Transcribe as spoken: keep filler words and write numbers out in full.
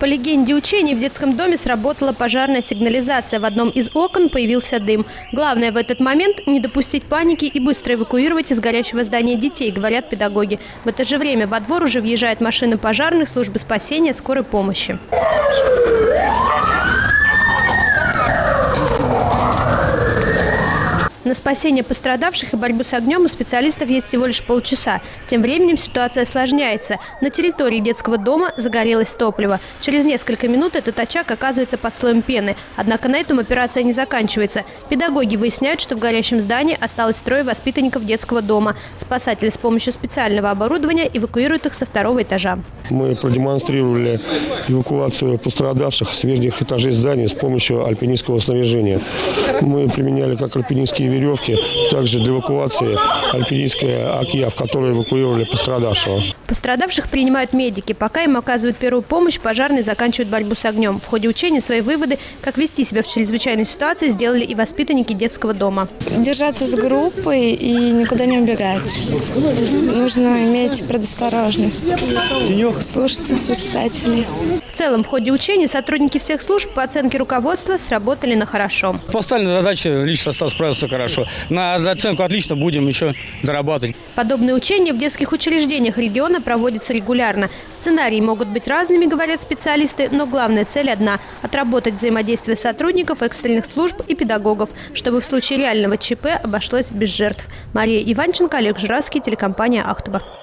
По легенде учений, в детском доме сработала пожарная сигнализация. В одном из окон появился дым. Главное в этот момент – не допустить паники и быстро эвакуировать из горящего здания детей, говорят педагоги. В это же время во двор уже въезжает машина пожарных, службы спасения, скорой помощи. На спасение пострадавших и борьбу с огнем у специалистов есть всего лишь полчаса. Тем временем ситуация осложняется. На территории детского дома загорелось топливо. Через несколько минут этот очаг оказывается под слоем пены. Однако на этом операция не заканчивается. Педагоги выясняют, что в горящем здании осталось трое воспитанников детского дома. Спасатели с помощью специального оборудования эвакуируют их со второго этажа. Мы продемонстрировали эвакуацию пострадавших с верхних этажей здания с помощью альпинистского снаряжения. Мы применяли как альпинистские веревки, также для эвакуации альпинистская акья, в которой эвакуировали пострадавшего. Пострадавших принимают медики. Пока им оказывают первую помощь, пожарные заканчивают борьбу с огнем. В ходе учения свои выводы, как вести себя в чрезвычайной ситуации, сделали и воспитанники детского дома. Держаться с группой и никуда не убегать. Нужно иметь предосторожность. Слушаться воспитателей. В целом, в ходе учений сотрудники всех служб по оценке руководства сработали на хорошо. Поставленная задача, личный состав справился хорошо. На оценку отлично, будем еще дорабатывать. Подобные учения в детских учреждениях региона проводятся регулярно. Сценарии могут быть разными, говорят специалисты, но главная цель одна – отработать взаимодействие сотрудников, экстренных служб и педагогов, чтобы в случае реального ЧП обошлось без жертв. Мария Иванченко, Олег Жиравский, телекомпания «Ахтуба».